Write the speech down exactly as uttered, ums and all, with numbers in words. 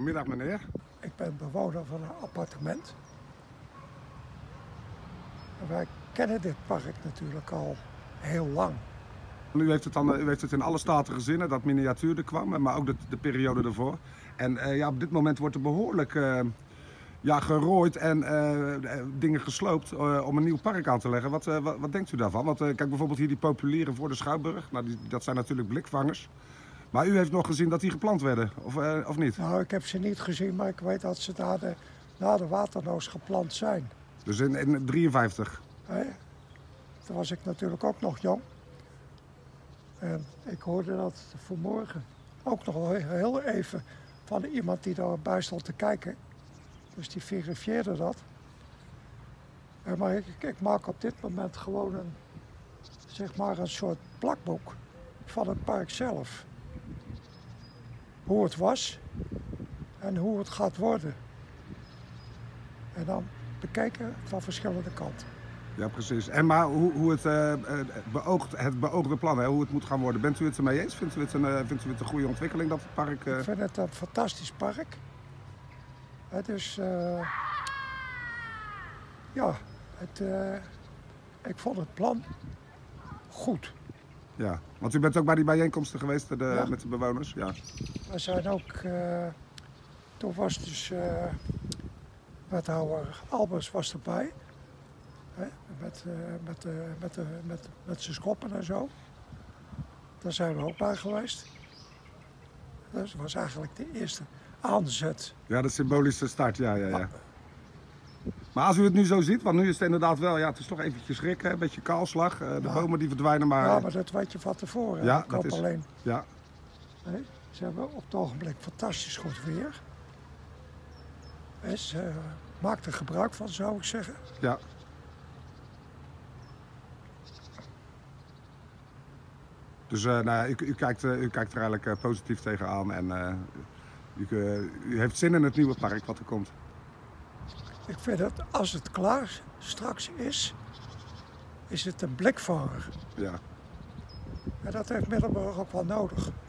Goedemiddag meneer. Ik ben bewoner van een appartement. En wij kennen dit park natuurlijk al heel lang. U heeft het, dan, u heeft het in alle staten gezien, hè, dat miniatuur er kwam, maar ook de, de periode ervoor. En uh, ja, op dit moment wordt er behoorlijk uh, ja, gerooid en uh, dingen gesloopt uh, om een nieuw park aan te leggen. Wat, uh, wat, wat denkt u daarvan? Want uh, kijk bijvoorbeeld hier die populieren voor de Schouwburg. Nou, die, dat zijn natuurlijk blikvangers. Maar u heeft nog gezien dat die geplant werden, of, uh, of niet? Nou, ik heb ze niet gezien, maar ik weet dat ze na de, na de waternoos geplant zijn. Dus in, in drieënvijftig? Hè? Toen was ik natuurlijk ook nog jong. En ik hoorde dat vanmorgen ook nog wel heel even van iemand die daarbij stond te kijken. Dus die verifieerde dat. Maar ik, ik maak op dit moment gewoon een, zeg maar een soort plakboek van het park zelf. Hoe het was en hoe het gaat worden. En dan bekijken van verschillende kanten. Ja, precies. En maar hoe, hoe het, uh, beoogt, het beoogde plan, hè, hoe het moet gaan worden, bent u het ermee eens? Vindt u het een, uh, vindt u het een goede ontwikkeling, dat het park? Uh... Ik vind het een fantastisch park. Het is, uh, ja, het, uh, ik vond het plan goed. Ja, want u bent ook bij die bijeenkomsten geweest de, ja. met de bewoners? Ja. We zijn ook, uh, toen was dus uh, wethouder Albers was erbij. Hè, met, uh, met, uh, met, uh, met, met zijn schoppen en zo. Daar zijn we ook bij geweest. Dat was eigenlijk de eerste aanzet. Ja, de symbolische start, ja, ja, ja. Maar als u het nu zo ziet, want nu is het inderdaad wel, ja, het is toch eventjes schrikken, een beetje kaalslag. Uh, de ja. bomen die verdwijnen, maar... Ja, maar dat weet je van tevoren. Ja, ik dat is... alleen. Ja. Nee, ze hebben op het ogenblik fantastisch goed weer. En ze maakt er gebruik van, zou ik zeggen. Ja. Dus uh, nou, u, u, kijkt, uh, u kijkt er eigenlijk uh, positief tegenaan en uh, u, uh, u heeft zin in het nieuwe park wat er komt. Ik vind dat als het klaar straks is, is het een blikvanger. Ja. En dat heeft Middelburg ook wel nodig.